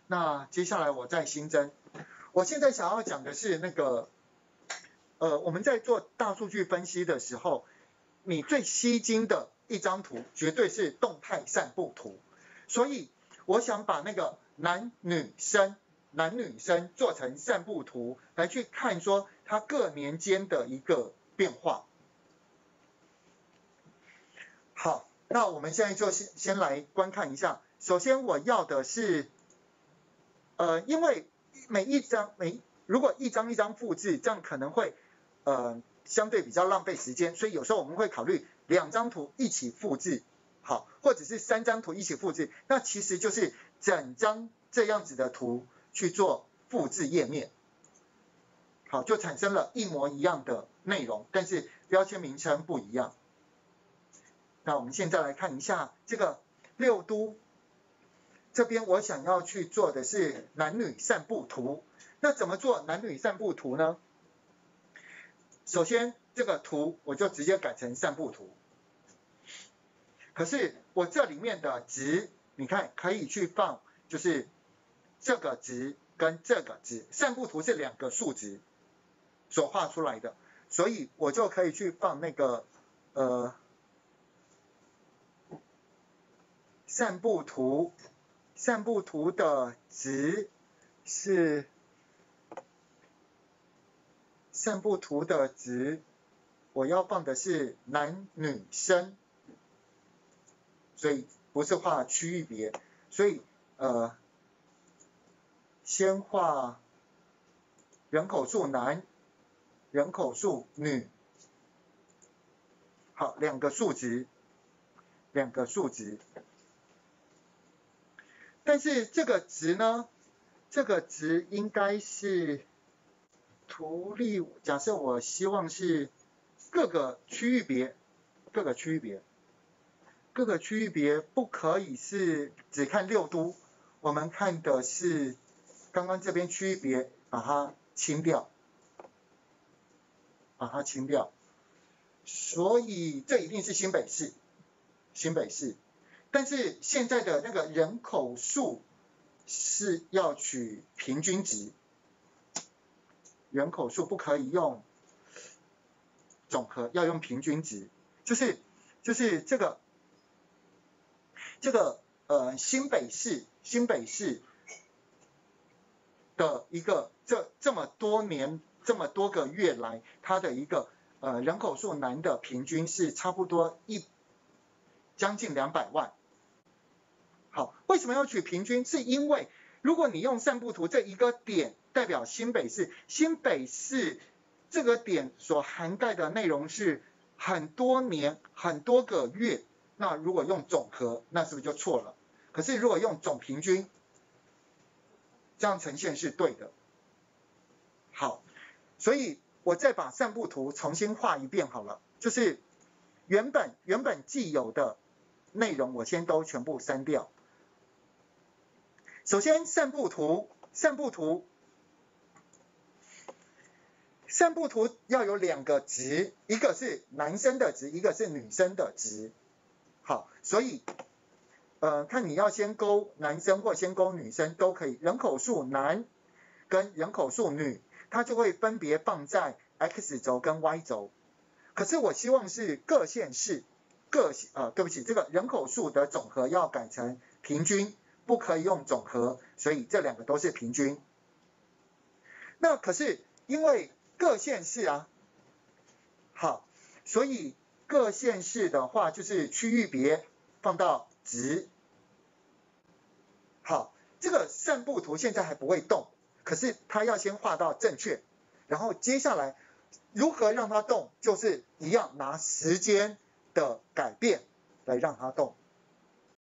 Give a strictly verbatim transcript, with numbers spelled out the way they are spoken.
那接下来我再新增。我现在想要讲的是那个，呃，我们在做大数据分析的时候，你最吸睛的一张图绝对是动态散布图。所以我想把那个男女生男女生做成散布图，来去看说它各年间的一个变化。好，那我们现在就先先来观看一下。首先我要的是，呃，因为每一张每如果一张一张复制，这样可能会呃相对比较浪费时间，所以有时候我们会考虑两张图一起复制，好，或者是三张图一起复制，那其实就是整张这样子的图去做复制页面，好，就产生了一模一样的内容，但是标签名称不一样。那我们现在来看一下这个六都，这边我想要去做的是男女散布图。那怎么做男女散布图呢？首先这个图我就直接改成散布图。可是我这里面的值，你看可以去放，就是这个值跟这个值，散布图是两个数值所画出来的，所以我就可以去放那个呃散布图，散布图的值是散布图的值，我要放的是男女生，所以不是画区域别，所以呃先画人口数男，人口数女，好，两个数值，两个数值。但是这个值呢，这个值应该是图例，假设我希望是各个区域别，各个区域别，各个区域别不可以是只看六都，我们看的是刚刚这边区域别，把它清掉，把它清掉。所以这一定是新北市，新北市。但是现在的那个人口数是要取平均值，人口数不可以用总和，要用平均值，就是就是这个这个呃新北市新北市的一个这这么多年这么多个月来，它的一个呃人口数男的平均是差不多一将近两百万。好，为什么要取平均？是因为如果你用散布图这一个点代表新北市，新北市这个点所涵盖的内容是很多年、很多个月，那如果用总和，那是不是就错了？可是如果用总平均，这样呈现是对的。好，所以我再把散布图重新画一遍好了，就是原本原本既有的内容我先都全部删掉。首先散布图，散布图，散布图要有两个值，一个是男生的值，一个是女生的值。好，所以呃看你要先勾男生或先勾女生都可以，人口数男跟人口数女，它就会分别放在 X 轴跟 Y 轴。可是我希望是各县市各呃对不起，这个人口数的总和要改成平均，不可以用总和，所以这两个都是平均。那可是因为各县市啊，好，所以各县市的话就是区域别放到值。好，这个散布图现在还不会动，可是它要先画到正确，然后接下来如何让它动，就是一样拿时间的改变来让它动。